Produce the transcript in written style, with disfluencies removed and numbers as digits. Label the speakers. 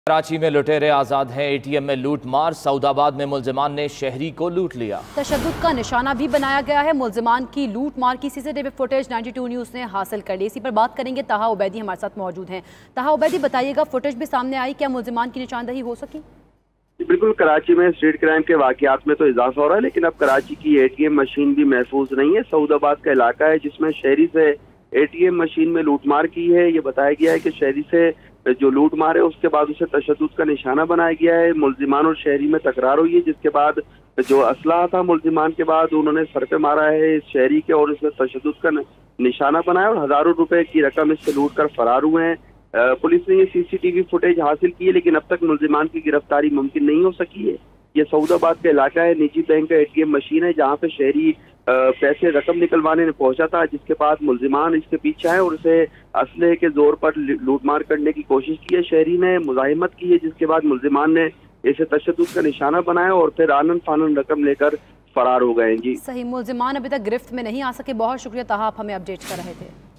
Speaker 1: कराची में लुटेरे आजाद हैं। एटीएम में लूट मार। सऊदाबाद में मुलजिमान ने शहरी को लूट लिया।
Speaker 2: तशद्दुद का निशाना भी बनाया गया है। मुलजिमान की लूट मार की सीसीटीवी फुटेज 92 न्यूज़ ने हासिल कर ली। इसी पर बात करेंगे। ताहा उबैदी हमारे साथ मौजूद हैं। ताहा उबैदी, बताइएगा, फुटेज भी सामने आई, क्या मुलजिमान की निशानदही हो सकी?
Speaker 3: बिल्कुल, कराची में स्ट्रीट क्राइम के वाकयात में तो इजाफा हो रहा है, लेकिन अब कराची की एटीएम मशीन भी महफूज नहीं है। सऊदाबाद का इलाका है जिसमें शहरी से एटीएम मशीन में लूटमार की है। ये बताया गया है कि शहरी से जो लूट मार है उसके बाद उसे तशद्दुद का निशाना बनाया गया है। मुलजिमान और शहरी में तकरार हुई है, जिसके बाद जो असलहा था मुलजिमान के बाद उन्होंने सर पे मारा है इस शहरी के और इसमें तशद्दुद का निशाना बनाया और हजारों रुपए की रकम इससे लूट कर फरार हुए हैं। पुलिस ने ये सीसीटीवी फुटेज हासिल की है, लेकिन अब तक मुलजिमान की गिरफ्तारी मुमकिन नहीं हो सकी है। ये सऊदाबाद का इलाका है, निजी बैंक का एटीएम मशीन है जहाँ पे शहरी पैसे रकम निकलवाने ने पहुंचा था, जिसके बाद मुलजिमान इसके पीछे है और उसे असलहे के जोर पर लूटमार करने की कोशिश की है। शहरी ने मुजाहिमत की है, जिसके बाद मुलजिमान ने इसे तशद्दुद का निशाना बनाया और फिर आनन फानन रकम लेकर फरार हो गए। जी
Speaker 2: सही, मुलजिमान अभी तक गिरफ्त में नहीं आ सके। बहुत शुक्रिया ताहा, आप हमें अपडेट कर रहे थे।